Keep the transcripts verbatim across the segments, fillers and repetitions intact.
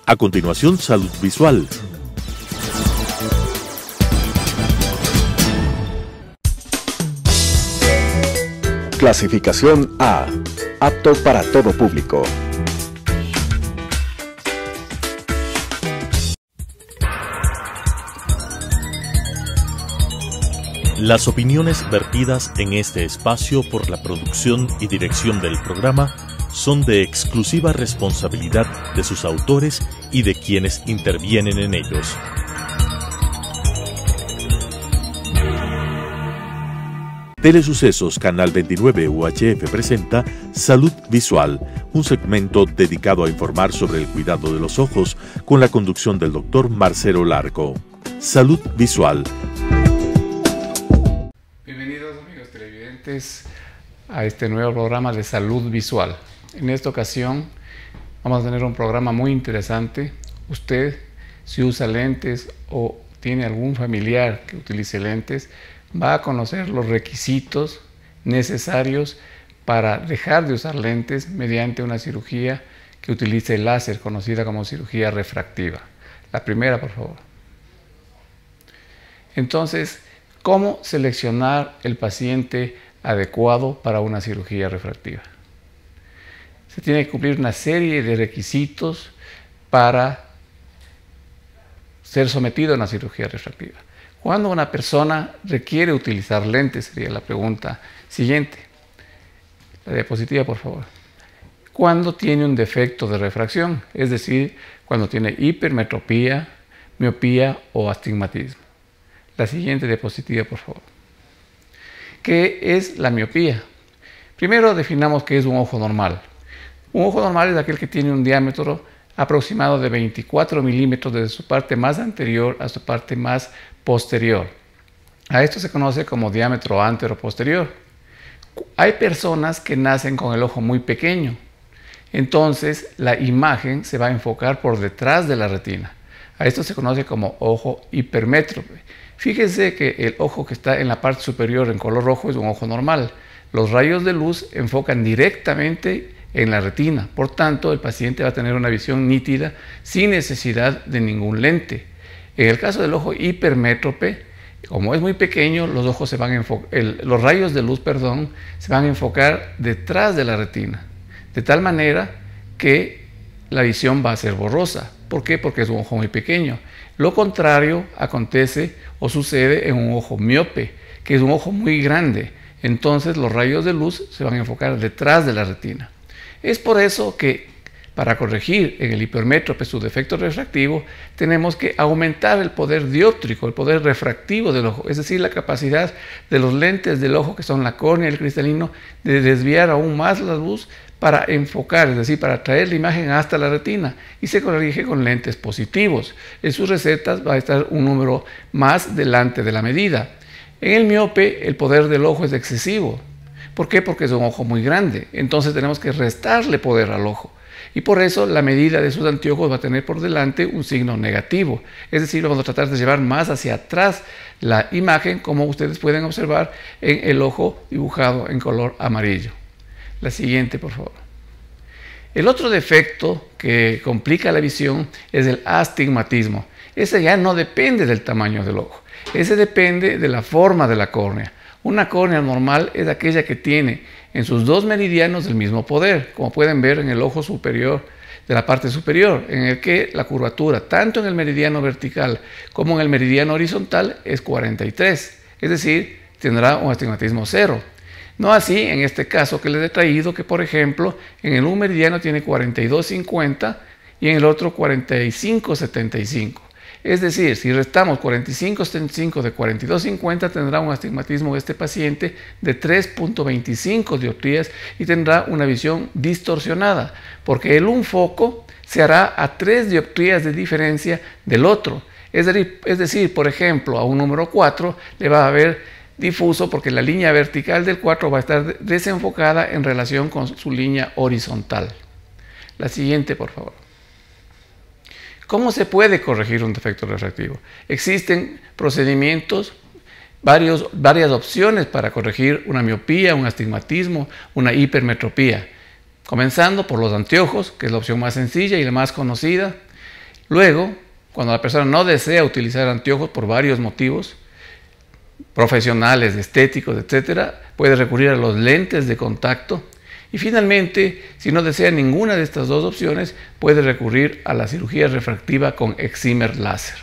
A continuación, Salud Visual. Clasificación A. Apto para todo público. Las opiniones vertidas en este espacio por la producción y dirección del programa son de exclusiva responsabilidad de sus autores y de quienes intervienen en ellos. Telesucesos Canal veintinueve U H F presenta Salud Visual, un segmento dedicado a informar sobre el cuidado de los ojos con la conducción del doctor Marcelo Larco. Salud Visual. Bienvenidos, amigos televidentes, a este nuevo programa de Salud Visual. En esta ocasión vamos a tener un programa muy interesante. Usted, si usa lentes o tiene algún familiar que utilice lentes, va a conocer los requisitos necesarios para dejar de usar lentes mediante una cirugía que utilice el láser, conocida como cirugía refractiva. La primera, por favor. Entonces, ¿cómo seleccionar el paciente adecuado para una cirugía refractiva? Se tiene que cumplir una serie de requisitos para ser sometido a una cirugía refractiva. ¿Cuándo una persona requiere utilizar lentes? Sería la pregunta siguiente. La diapositiva, por favor. ¿Cuándo tiene un defecto de refracción? Es decir, cuando tiene hipermetropía, miopía o astigmatismo. La siguiente diapositiva, por favor. ¿Qué es la miopía? Primero definamos qué es un ojo normal. Un ojo normal es aquel que tiene un diámetro aproximado de veinticuatro milímetros desde su parte más anterior a su parte más posterior. A esto se conoce como diámetro antero-posterior. Hay personas que nacen con el ojo muy pequeño, entonces la imagen se va a enfocar por detrás de la retina. A esto se conoce como ojo hipermétrope. Fíjense que el ojo que está en la parte superior en color rojo es un ojo normal. Los rayos de luz enfocan directamente en la retina, por tanto el paciente va a tener una visión nítida sin necesidad de ningún lente. En el caso del ojo hipermétrope, como es muy pequeño, los ojos se van a enfocar, el, los rayos de luz, perdón, se van a enfocar detrás de la retina, de tal manera que la visión va a ser borrosa. ¿Por qué? Porque es un ojo muy pequeño. Lo contrario acontece o sucede en un ojo miope, que es un ojo muy grande. Entonces los rayos de luz se van a enfocar detrás de la retina. Es por eso que para corregir en el hipermétrope su defecto refractivo, tenemos que aumentar el poder dióptrico, el poder refractivo del ojo, es decir, la capacidad de los lentes del ojo, que son la córnea y el cristalino, de desviar aún más la luz para enfocar, es decir, para traer la imagen hasta la retina, y se corrige con lentes positivos. En sus recetas va a estar un número más delante de la medida. En el miope, el poder del ojo es excesivo. ¿Por qué? Porque es un ojo muy grande. Entonces tenemos que restarle poder al ojo. Y por eso la medida de sus anteojos va a tener por delante un signo negativo. Es decir, vamos a tratar de llevar más hacia atrás la imagen, como ustedes pueden observar en el ojo dibujado en color amarillo. La siguiente, por favor. El otro defecto que complica la visión es el astigmatismo. Ese ya no depende del tamaño del ojo. Ese depende de la forma de la córnea. Una córnea normal es aquella que tiene en sus dos meridianos el mismo poder, como pueden ver en el ojo superior de la parte superior, en el que la curvatura, tanto en el meridiano vertical como en el meridiano horizontal, es cuarenta y tres, es decir, tendrá un astigmatismo cero. No así en este caso que les he traído, que por ejemplo, en el un meridiano tiene cuarenta y dos cincuenta y en el otro cuarenta y cinco setenta y cinco. Es decir, si restamos cuarenta y cinco setenta y cinco de cuarenta y dos cincuenta, tendrá un astigmatismo de este paciente de tres punto veinticinco dioptrías y tendrá una visión distorsionada, porque el un foco se hará a tres dioptrías de diferencia del otro. Es decir, es decir, por ejemplo, a un número cuatro le va a haber difuso porque la línea vertical del cuatro va a estar desenfocada en relación con su línea horizontal. La siguiente, por favor. ¿Cómo se puede corregir un defecto refractivo? Existen procedimientos, varios, varias opciones para corregir una miopía, un astigmatismo, una hipermetropía. Comenzando por los anteojos, que es la opción más sencilla y la más conocida. Luego, cuando la persona no desea utilizar anteojos por varios motivos, profesionales, estéticos, etcétera, puede recurrir a los lentes de contacto. Y finalmente, si no desea ninguna de estas dos opciones, puede recurrir a la cirugía refractiva con excimer láser.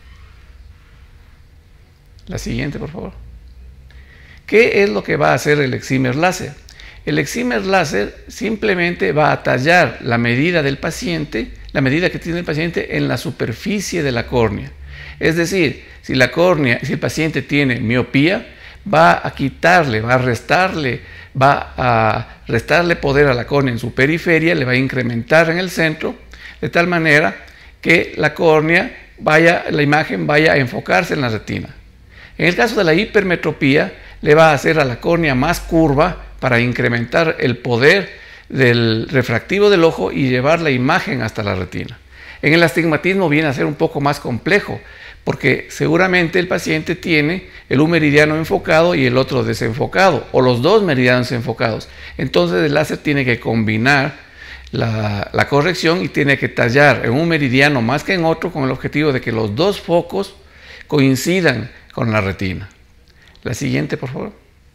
La siguiente, por favor. ¿Qué es lo que va a hacer el excimer láser? El excimer láser simplemente va a tallar la medida del paciente, la medida que tiene el paciente en la superficie de la córnea. Es decir, si la córnea, si el paciente tiene miopía, va a quitarle, va a restarle, va a restarle poder a la córnea en su periferia, le va a incrementar en el centro, de tal manera que la córnea vaya, la imagen vaya a enfocarse en la retina. En el caso de la hipermetropía, le va a hacer a la córnea más curva para incrementar el poder del refractivo del ojo y llevar la imagen hasta la retina. En el astigmatismo viene a ser un poco más complejo, porque seguramente el paciente tiene el un meridiano enfocado y el otro desenfocado, o los dos meridianos enfocados. Entonces el láser tiene que combinar la, la corrección y tiene que tallar en un meridiano más que en otro con el objetivo de que los dos focos coincidan con la retina. La siguiente, por favor.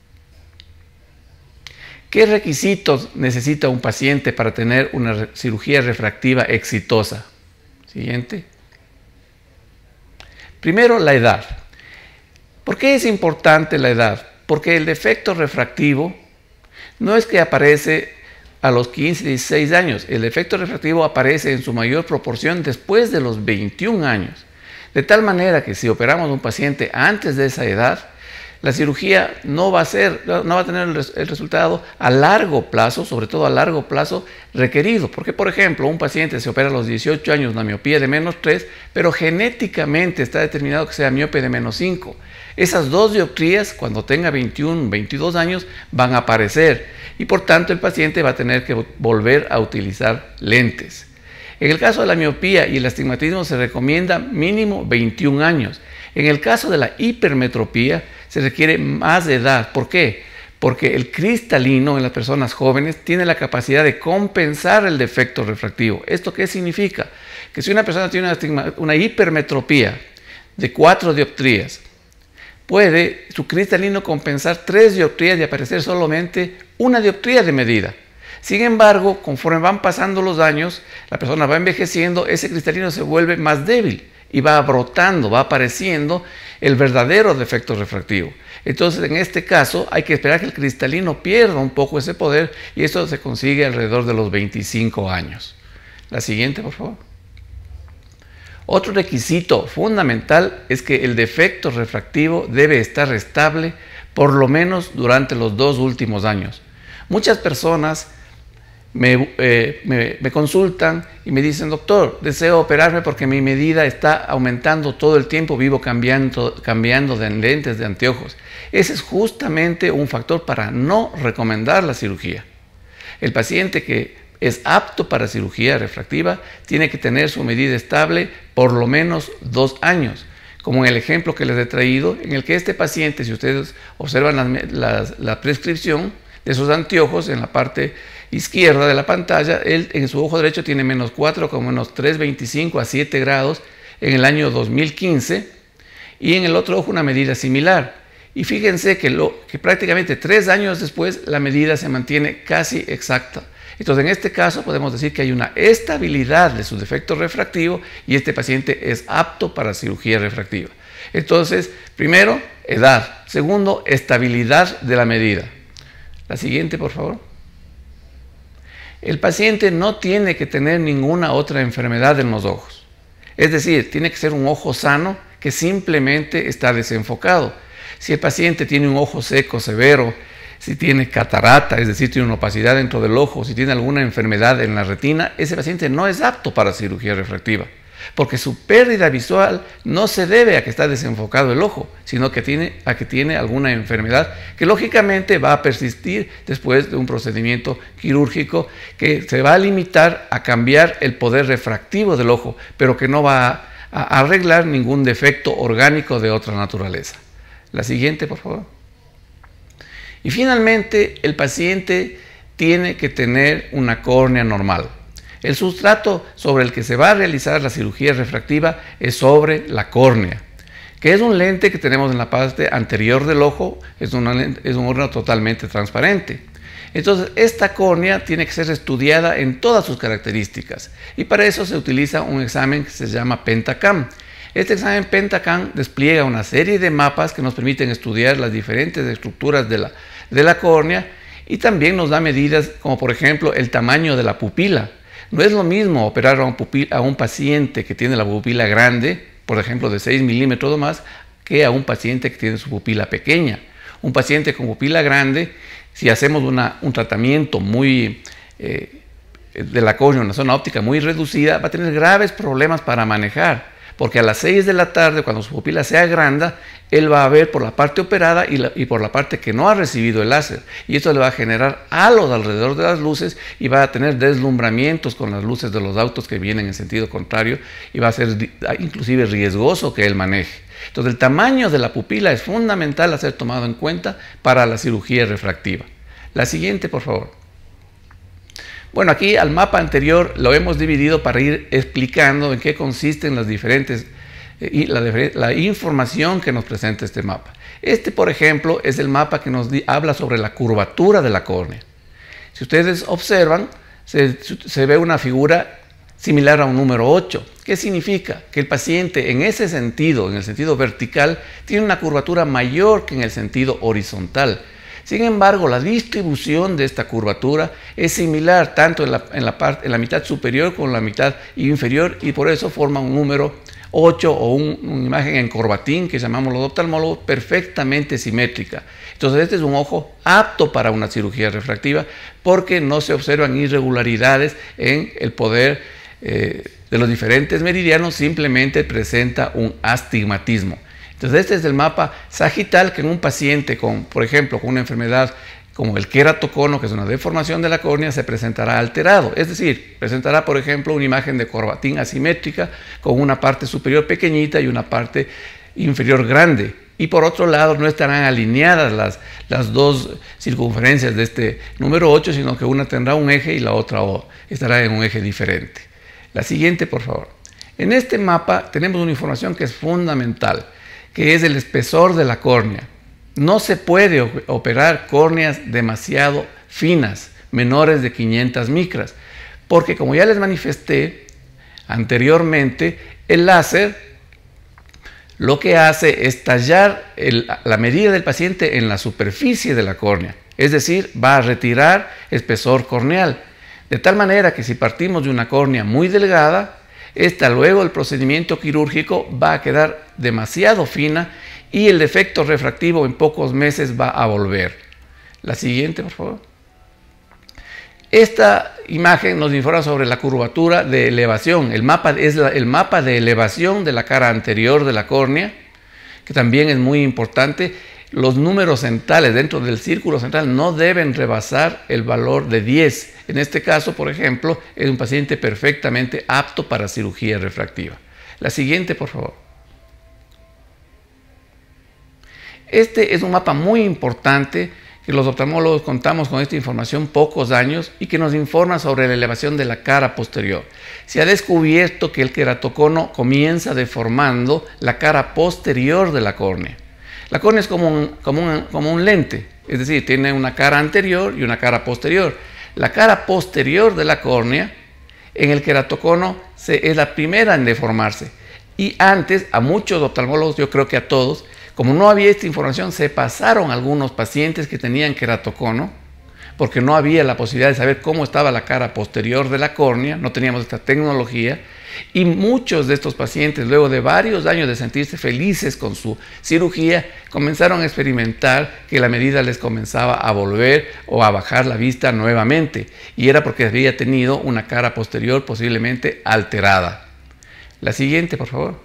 ¿Qué requisitos necesita un paciente para tener una cirugía refractiva exitosa? Siguiente. Primero, la edad. ¿Por qué es importante la edad? Porque el defecto refractivo no es que aparece a los quince, dieciséis años. El defecto refractivo aparece en su mayor proporción después de los veintiún años. De tal manera que si operamos a un paciente antes de esa edad, la cirugía no va a ser, no va a tener el, res, el resultado a largo plazo, sobre todo a largo plazo requerido. Porque, por ejemplo, un paciente se opera a los dieciocho años una miopía de menos tres, pero genéticamente está determinado que sea miope de menos cinco. Esas dos dioptrías, cuando tenga veintiuno, veintidós años, van a aparecer y por tanto el paciente va a tener que volver a utilizar lentes. En el caso de la miopía y el astigmatismo se recomienda mínimo veintiún años. En el caso de la hipermetropía se requiere más edad. ¿Por qué? Porque el cristalino en las personas jóvenes tiene la capacidad de compensar el defecto refractivo. ¿Esto qué significa? Que si una persona tiene una, una hipermetropía de cuatro dioptrías, puede su cristalino compensar tres dioptrías y aparecer solamente una dioptría de medida. Sin embargo, conforme van pasando los años, la persona va envejeciendo, ese cristalino se vuelve más débil y va brotando, va apareciendo el verdadero defecto refractivo. Entonces, en este caso, hay que esperar que el cristalino pierda un poco ese poder y eso se consigue alrededor de los veinticinco años. La siguiente, por favor. Otro requisito fundamental es que el defecto refractivo debe estar estable por lo menos durante los dos últimos años. Muchas personas Me, eh, me, me consultan y me dicen, doctor, deseo operarme porque mi medida está aumentando todo el tiempo, vivo cambiando, cambiando de lentes, de anteojos. Ese es justamente un factor para no recomendar la cirugía. El paciente que es apto para cirugía refractiva tiene que tener su medida estable por lo menos dos años. Como en el ejemplo que les he traído, en el que este paciente, si ustedes observan la, la, la prescripción de sus anteojos en la parte izquierda de la pantalla, él en su ojo derecho tiene menos cuatro con menos tres punto veinticinco a siete grados en el año dos mil quince y en el otro ojo una medida similar. Y fíjense que, lo, que prácticamente tres años después la medida se mantiene casi exacta. Entonces en este caso podemos decir que hay una estabilidad de su defecto refractivo y este paciente es apto para cirugía refractiva. Entonces, primero, edad. Segundo, estabilidad de la medida. La siguiente, por favor. El paciente no tiene que tener ninguna otra enfermedad en los ojos. Es decir, tiene que ser un ojo sano que simplemente está desenfocado. Si el paciente tiene un ojo seco severo, si tiene catarata, es decir, tiene una opacidad dentro del ojo, si tiene alguna enfermedad en la retina, ese paciente no es apto para cirugía refractiva, porque su pérdida visual no se debe a que está desenfocado el ojo, sino que tiene, a que tiene alguna enfermedad que lógicamente va a persistir después de un procedimiento quirúrgico que se va a limitar a cambiar el poder refractivo del ojo, pero que no va a, a arreglar ningún defecto orgánico de otra naturaleza. La siguiente, por favor. Y finalmente, el paciente tiene que tener una córnea normal. El sustrato sobre el que se va a realizar la cirugía refractiva es sobre la córnea, que es un lente que tenemos en la parte anterior del ojo, es, una lente, es un órgano totalmente transparente. Entonces, esta córnea tiene que ser estudiada en todas sus características y para eso se utiliza un examen que se llama Pentacam. Este examen Pentacam despliega una serie de mapas que nos permiten estudiar las diferentes estructuras de la, de la córnea y también nos da medidas como por ejemplo el tamaño de la pupila. No es lo mismo operar a un, pupil, a un paciente que tiene la pupila grande, por ejemplo de seis milímetros o más, que a un paciente que tiene su pupila pequeña. Un paciente con pupila grande, si hacemos una, un tratamiento muy eh, de la córnea, una zona óptica muy reducida, va a tener graves problemas para manejar, porque a las seis de la tarde, cuando su pupila se agranda, él va a ver por la parte operada y, la, y por la parte que no ha recibido el láser. Y esto le va a generar halos alrededor de las luces y va a tener deslumbramientos con las luces de los autos que vienen en sentido contrario y va a ser inclusive riesgoso que él maneje. Entonces el tamaño de la pupila es fundamental a ser tomado en cuenta para la cirugía refractiva. La siguiente, por favor. Bueno, aquí al mapa anterior lo hemos dividido para ir explicando en qué consisten las diferentes, eh, la, la información que nos presenta este mapa. Este, por ejemplo, es el mapa que nos di, habla sobre la curvatura de la córnea. Si ustedes observan, se, se ve una figura similar a un número ocho. ¿Qué significa? Que el paciente en ese sentido, en el sentido vertical, tiene una curvatura mayor que en el sentido horizontal. Sin embargo, la distribución de esta curvatura es similar tanto en la, en la, parte, en la mitad superior como en la mitad inferior y por eso forma un número ocho o un, una imagen en corbatín que llamamos los oftalmólogos perfectamente simétrica. Entonces este es un ojo apto para una cirugía refractiva porque no se observan irregularidades en el poder eh, de los diferentes meridianos, simplemente presenta un astigmatismo. Entonces este es el mapa sagital que en un paciente con, por ejemplo, con una enfermedad como el queratocono, que es una deformación de la córnea, se presentará alterado. Es decir, presentará, por ejemplo, una imagen de corbatín asimétrica con una parte superior pequeñita y una parte inferior grande. Y por otro lado, no estarán alineadas las, las dos circunferencias de este número ocho, sino que una tendrá un eje y la otra estará en un eje diferente. La siguiente, por favor. En este mapa tenemos una información que es fundamental, que es el espesor de la córnea. No se puede operar córneas demasiado finas, menores de quinientas micras, porque como ya les manifesté anteriormente, el láser lo que hace es tallar el, la medida del paciente en la superficie de la córnea, es decir, va a retirar espesor corneal, de tal manera que si partimos de una córnea muy delgada, esta luego el procedimiento quirúrgico va a quedar demasiado fina y el defecto refractivo en pocos meses va a volver. La siguiente, por favor. Esta imagen nos informa sobre la curvatura de elevación. El mapa es la, el mapa de elevación de la cara anterior de la córnea, que también es muy importante. Los números centrales dentro del círculo central no deben rebasar el valor de diez. En este caso, por ejemplo, es un paciente perfectamente apto para cirugía refractiva. La siguiente, por favor. Este es un mapa muy importante que los oftalmólogos contamos con esta información pocos años y que nos informa sobre la elevación de la cara posterior. Se ha descubierto que el queratocono comienza deformando la cara posterior de la córnea. La córnea es como un, como, un, como un lente, es decir, tiene una cara anterior y una cara posterior. La cara posterior de la córnea en el queratocono se, es la primera en deformarse. Y antes, a muchos oftalmólogos, yo creo que a todos, como no había esta información, se pasaron algunos pacientes que tenían queratocono, porque no había la posibilidad de saber cómo estaba la cara posterior de la córnea, no teníamos esta tecnología, y muchos de estos pacientes, luego de varios años de sentirse felices con su cirugía, comenzaron a experimentar que la medida les comenzaba a volver o a bajar la vista nuevamente, y era porque había tenido una cara posterior posiblemente alterada. La siguiente, por favor.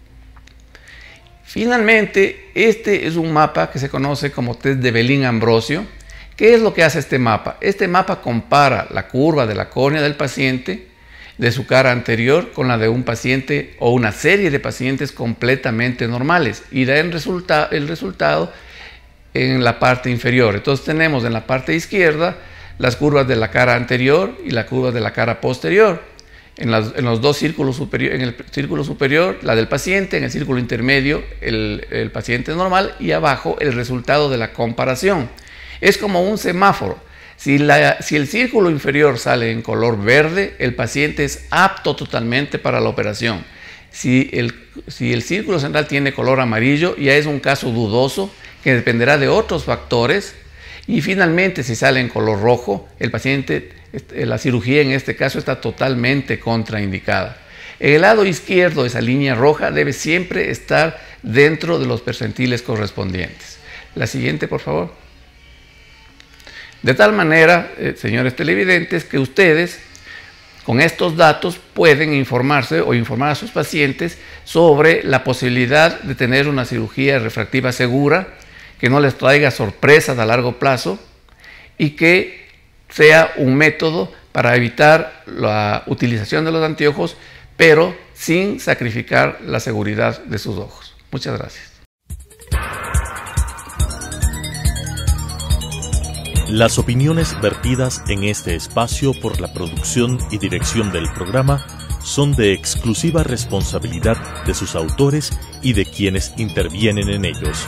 Finalmente, este es un mapa que se conoce como test de Belin-Ambrosio. ¿Qué es lo que hace este mapa? Este mapa compara la curva de la córnea del paciente de su cara anterior con la de un paciente o una serie de pacientes completamente normales y da el, resulta el resultado en la parte inferior. Entonces tenemos en la parte izquierda las curvas de la cara anterior y las curvas de la cara posterior. En, las, en los dos círculos superiores, en el círculo superior la del paciente, en el círculo intermedio el, el paciente normal y abajo el resultado de la comparación. Es como un semáforo. Si, la, si el círculo inferior sale en color verde, el paciente es apto totalmente para la operación. Si el, si el círculo central tiene color amarillo, ya es un caso dudoso que dependerá de otros factores. Y finalmente, si sale en color rojo, el paciente, la cirugía en este caso está totalmente contraindicada. En el lado izquierdo, esa línea roja debe siempre estar dentro de los percentiles correspondientes. La siguiente, por favor. De tal manera, eh, señores televidentes, que ustedes con estos datos pueden informarse o informar a sus pacientes sobre la posibilidad de tener una cirugía refractiva segura, que no les traiga sorpresas a largo plazo y que sea un método para evitar la utilización de los anteojos, pero sin sacrificar la seguridad de sus ojos. Muchas gracias. Las opiniones vertidas en este espacio por la producción y dirección del programa son de exclusiva responsabilidad de sus autores y de quienes intervienen en ellos.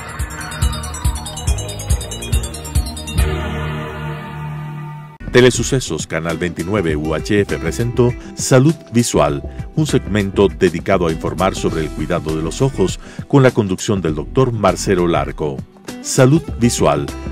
Telesucesos Canal veintinueve U H F presentó Salud Visual, un segmento dedicado a informar sobre el cuidado de los ojos con la conducción del doctor Marcelo Larco. Salud Visual,